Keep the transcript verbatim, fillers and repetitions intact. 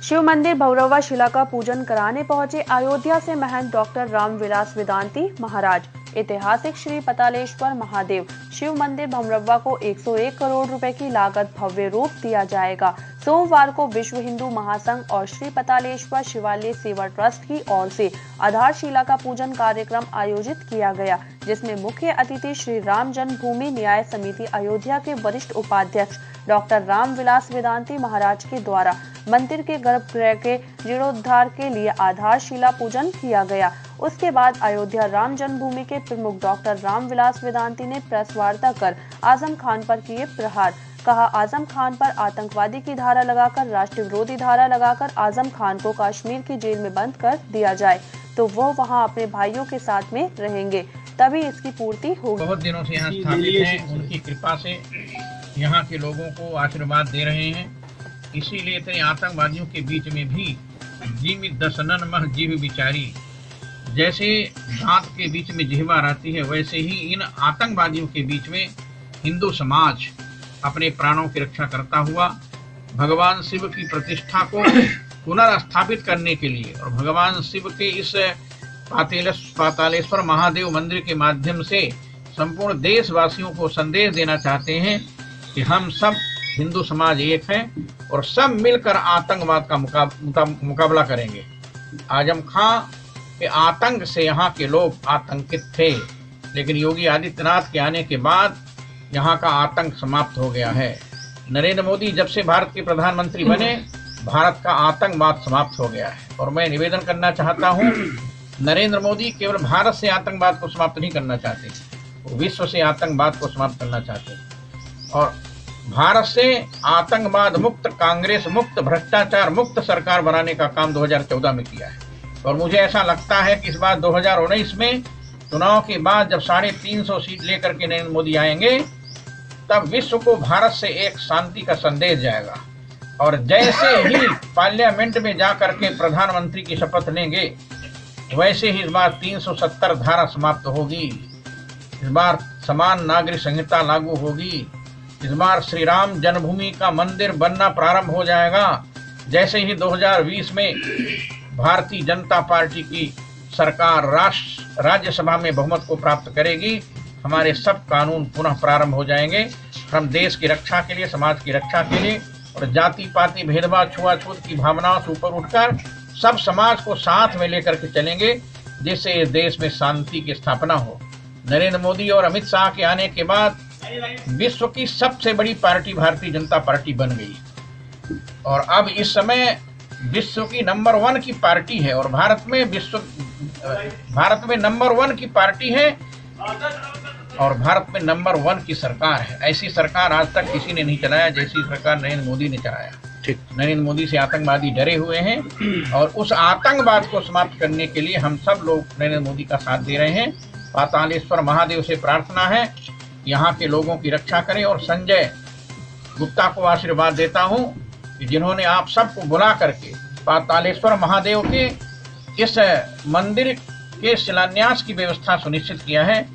शिव मंदिर भैरवा शिला का पूजन कराने पहुंचे अयोध्या से महंत डॉक्टर रामविलास वेदांती महाराज। ऐतिहासिक श्री पतालेश्वर महादेव शिव मंदिर भैरवा को एक सौ एक करोड़ रुपए की लागत भव्य रूप दिया जाएगा। सोमवार को विश्व हिंदू महासंघ और श्री पतालेश्वर शिवालय सेवा ट्रस्ट की ओर से आधारशिला का पूजन कार्यक्रम आयोजित किया गया, जिसमें मुख्य अतिथि श्री राम जन्मभूमि न्याय समिति अयोध्या के वरिष्ठ उपाध्यक्ष डॉक्टर रामविलास वेदांती महाराज के द्वारा मंदिर के गर्भगृह के जीर्णोद्धार के लिए आधारशिला पूजन किया गया। उसके बाद अयोध्या राम जन्मभूमि के प्रमुख डॉक्टर रामविलास वेदांती ने प्रेस वार्ता कर आजम खान पर किए प्रहार। कहा, आजम खान पर आतंकवादी की धारा लगाकर, राष्ट्र विरोधी धारा लगाकर आजम खान को कश्मीर की जेल में बंद कर दिया जाए तो वो वहां अपने भाइयों के साथ में रहेंगे, तभी इसकी पूर्ति होगी। बहुत दिनों से यहाँ स्थापित हैं, उनकी कृपा से यहाँ के लोगों को आशीर्वाद दे रहे हैं। इसीलिए इतने आतंकवादियों के बीच में भी जीवित दसनन मह जीव विचारी, जैसे दांत के बीच में जिह्वा रहती है, वैसे ही इन आतंकवादियों के बीच में हिंदू समाज अपने प्राणों की रक्षा करता हुआ भगवान शिव की प्रतिष्ठा को पुनर्स्थापित करने के लिए और भगवान शिव के इस पातालेश्वर महादेव मंदिर के माध्यम से संपूर्ण देशवासियों को संदेश देना चाहते हैं कि हम सब हिंदू समाज एक है और सब मिलकर आतंकवाद का मुकाबला मुकाबला करेंगे। आजम खां के आतंक से यहाँ के लोग आतंकित थे, लेकिन योगी आदित्यनाथ के आने के बाद यहाँ का आतंक समाप्त हो गया है। नरेंद्र मोदी जब से भारत के प्रधानमंत्री बने, भारत का आतंकवाद समाप्त हो गया है। और मैं निवेदन करना चाहता हूँ, नरेंद्र मोदी केवल भारत से आतंकवाद को समाप्त नहीं करना चाहते, वो विश्व से आतंकवाद को समाप्त करना चाहते हैं और भारत से आतंकवाद मुक्त, कांग्रेस मुक्त, भ्रष्टाचार मुक्त सरकार बनाने का काम दो हज़ार चौदह में किया है। और मुझे ऐसा लगता है कि इस बार दो हज़ार उन्नीस में चुनाव के बाद जब साढ़े तीन सौ सीट लेकर के नरेंद्र मोदी आएंगे, तब विश्व को भारत से एक शांति का संदेश जाएगा। और जैसे ही पार्लियामेंट में जा करके प्रधानमंत्री की शपथ लेंगे, वैसे ही इस बार तीन सौ सत्तर धारा समाप्त होगी। इस बार समान नागरिक संहिता लागू होगी। इस बार श्री राम जन्मभूमि का मंदिर बनना प्रारंभ हो जाएगा। जैसे ही दो हज़ार बीस में भारतीय जनता पार्टी की सरकार राष्ट्र राज्यसभा में बहुमत को प्राप्त करेगी, हमारे सब कानून पुनः प्रारंभ हो जाएंगे। हम देश की रक्षा के लिए, समाज की रक्षा के लिए और जाति पाति भेदभाव, छुआछूत की भावनाओं से ऊपर उठकर सब समाज को साथ में लेकर के चलेंगे, जिससे इस देश में शांति की स्थापना हो। नरेंद्र मोदी और अमित शाह के आने के बाद विश्व की सबसे बड़ी पार्टी भारतीय जनता पार्टी बन गई और अब इस समय विश्व की नंबर वन की पार्टी है और भारत में विश्व भारत में नंबर वन की पार्टी है और भारत में नंबर वन की सरकार है। ऐसी सरकार आज तक किसी ने नहीं चलाया जैसी सरकार नरेंद्र मोदी ने चलाया। ठीक, नरेंद्र मोदी से आतंकवादी डरे हुए हैं और उस आतंकवाद को समाप्त करने के लिए हम सब लोग नरेंद्र मोदी का साथ दे रहे हैं। पातालेश्वर महादेव से प्रार्थना है यहाँ के लोगों की रक्षा करें और संजय गुप्ता को आशीर्वाद देता हूँ कि जिन्होंने आप सबको बुला करके पातालेश्वर महादेव के इस मंदिर के शिलान्यास की व्यवस्था सुनिश्चित किया है,